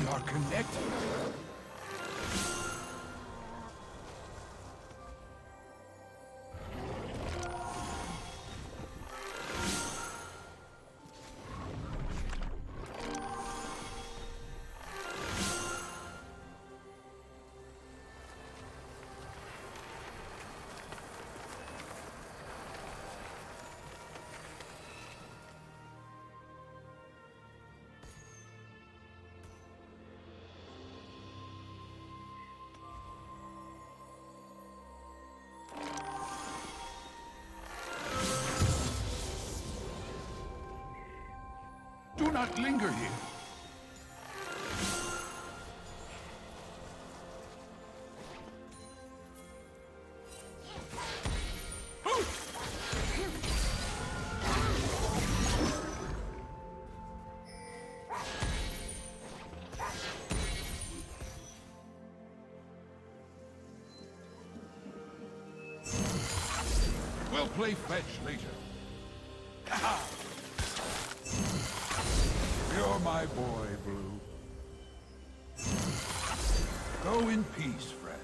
We are connected. Do not linger here. We'll play fetch later. You're my boy, Blue. Go in peace, friend.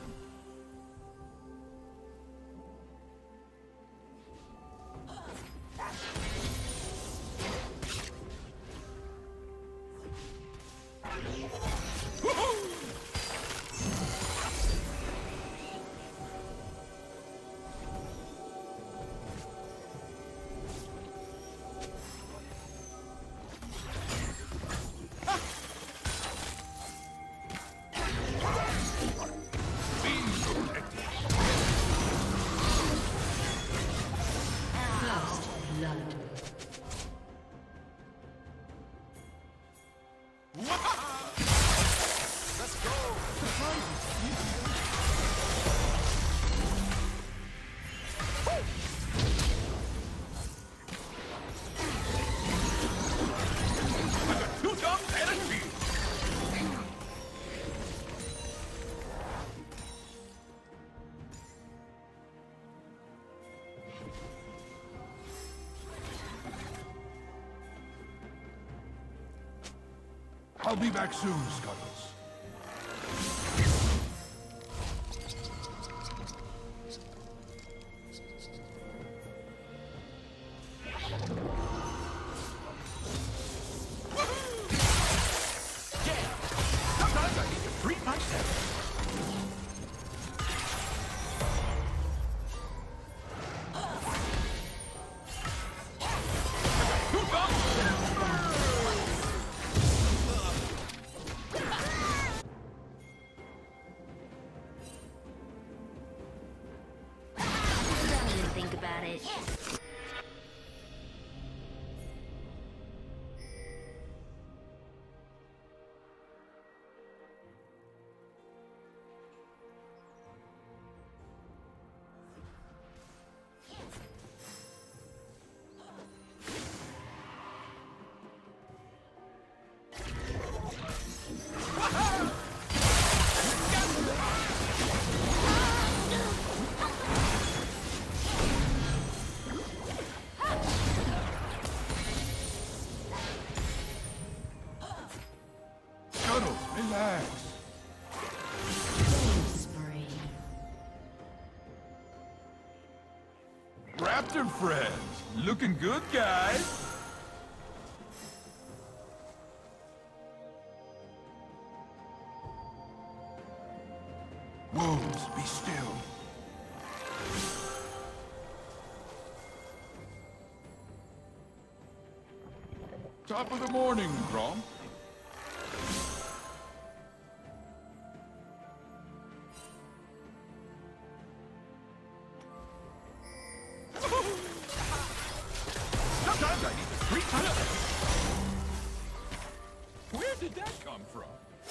I'll be back soon, Scuttles. Sometimes I need to treat myself. Think about it. Relax. Raptor friends, looking good, guys. Wolves, be still. Top of the morning, Grom. Sometimes I need to treat myself. Where did that come from?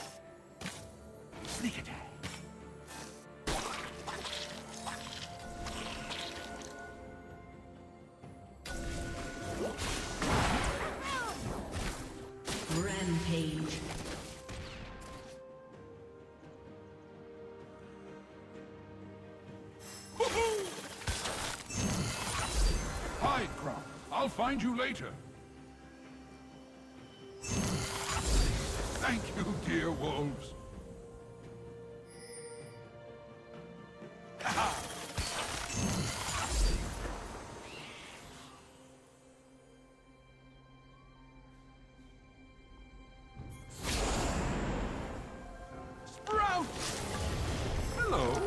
Sneak attack. Rampage. Hide, Grom. I'll find you later. Thank you, dear wolves. Sprout! Hello?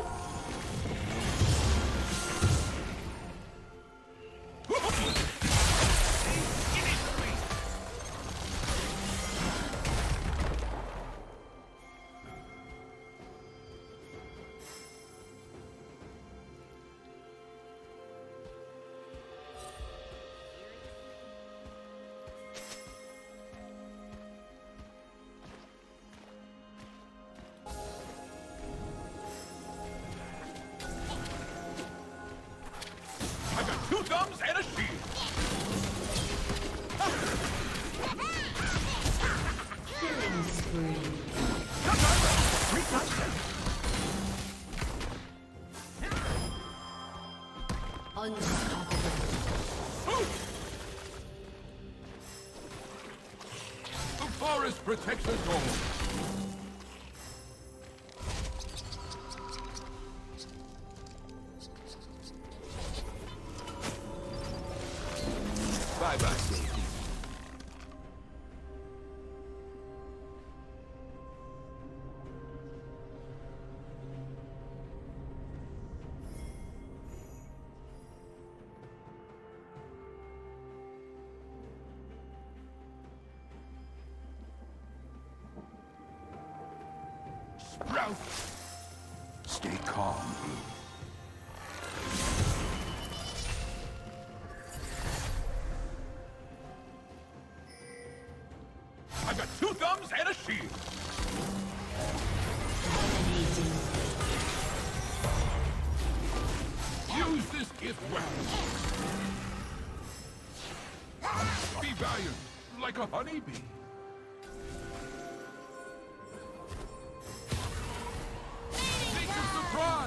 Two thumbs and a shield. Killing spree. Three times. Unstoppable. The forest protects us all. Bye-bye, Daisy. Sprout! Stay calm, Blue. I've got two thumbs and a shield. Use this gift well. Be valiant, like a honeybee. Think of surprise.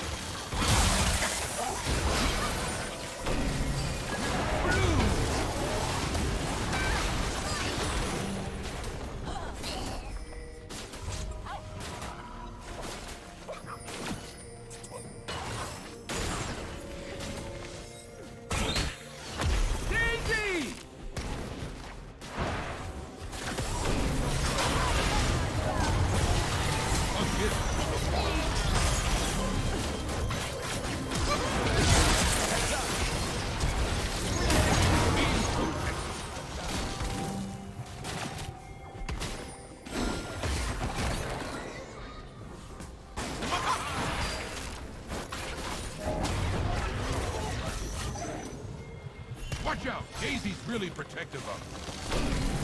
Watch out! Daisy's really protective of us.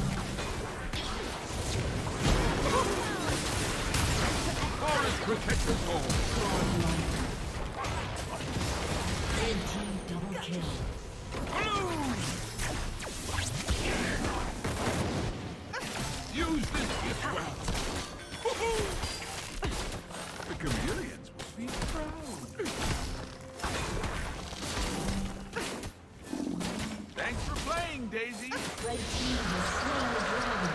Forest protects us all. Red team double kill. Use this gift well. The chameleons will be proud. Thanks for playing, Daisy. Red team has slain the dragon.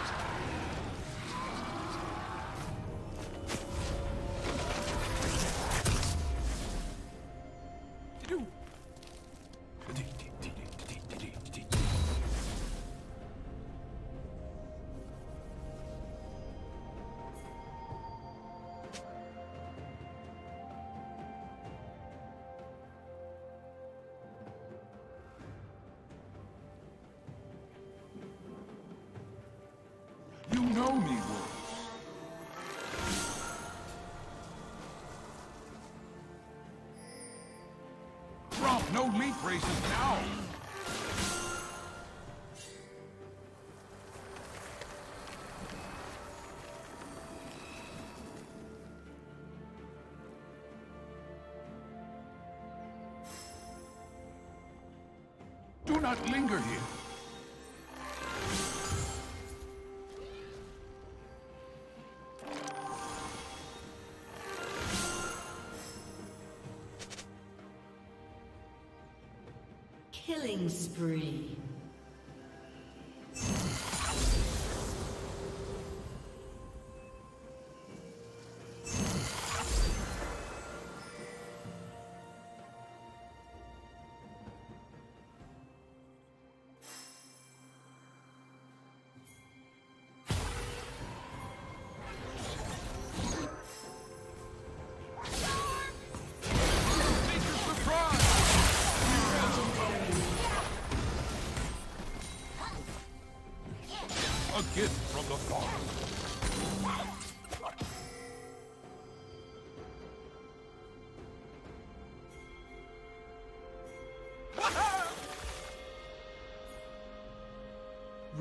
You know me, wolves. Romp, no leap races now. Do not linger here. Killing spree.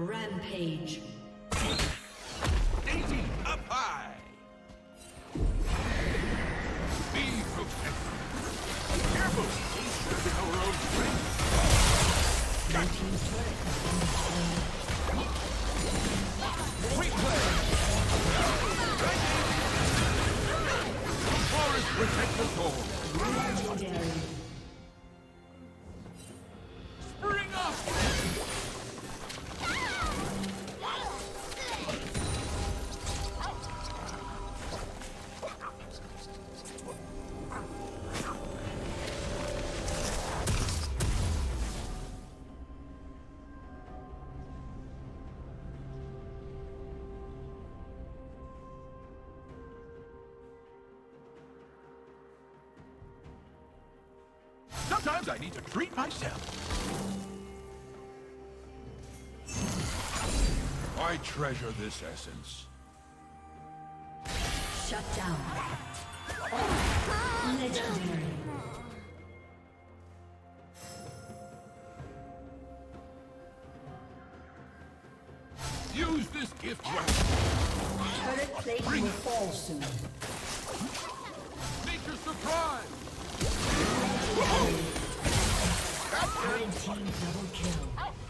Rampage. Daisy, up high! Be protected. Careful! Serving our own strength. Your team's turret has been destroyed. Replay! The forest protects us all. Legendary. Spring up! Sometimes I need to treat myself. I treasure this essence. Shut down. Legendary. Use this gift well. Turret plate will fall soon. Nature's surprise! Red team double kill.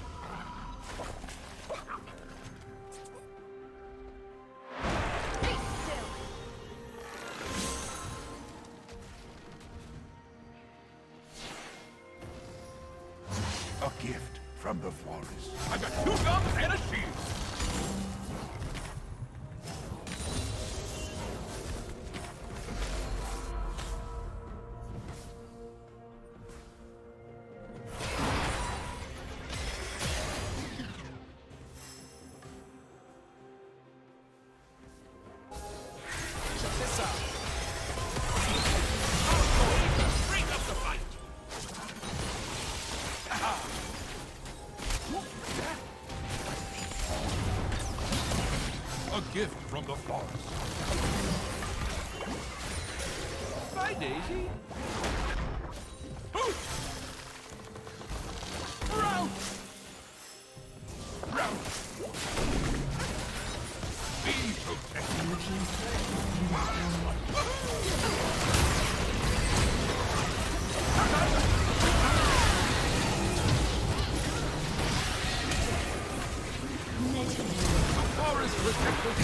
A gift from the forest. I've got 2 guns and a shield. A gift from the forest. Bye, Daisy. Rout! Rout! Be protected. Your team's turret has been destroyed. Legendary. Forest protect us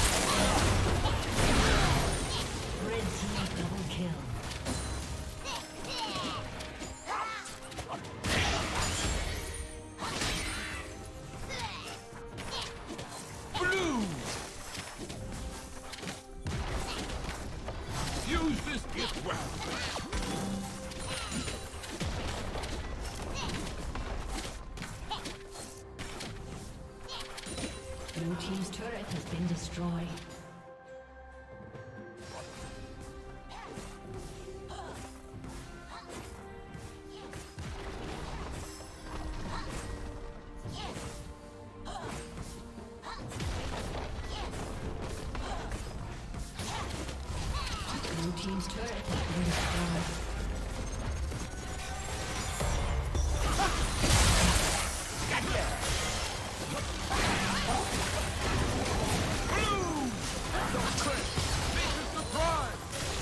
Red team double kill. all. Blue! Use this gift well. Blue team's turret has been destroyed. Blue team's turret has been destroyed. Nature's surprise!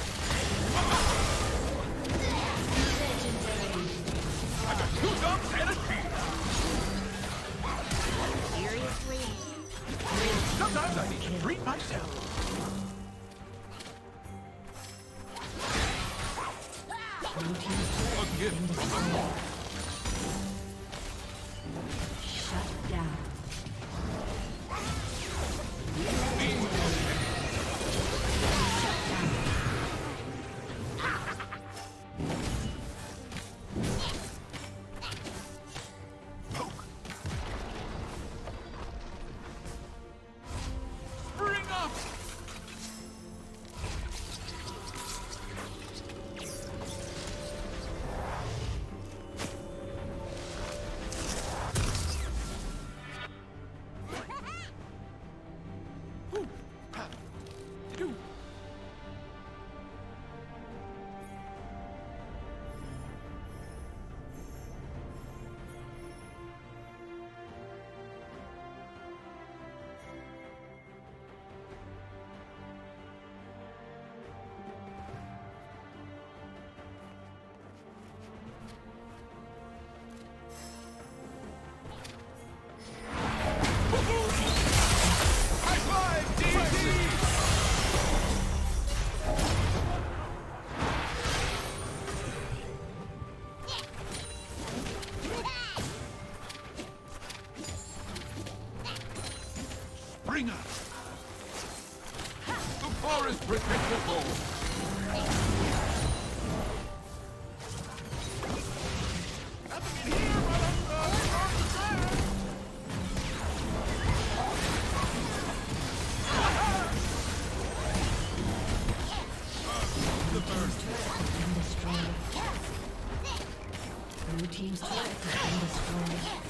I've got 2 guns and a shield. Seriously? Sometimes I need to treat myself. Blue team's turret A gift from the forest. shut down. Spring up! is predictable. Blue team's turret has been destroyed.